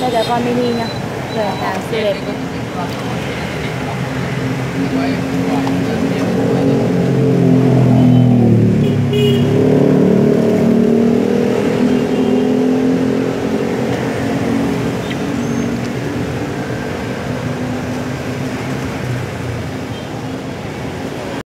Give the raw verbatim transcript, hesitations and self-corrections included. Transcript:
Đây là con mini nha. Đây là hàng siêu đẹp.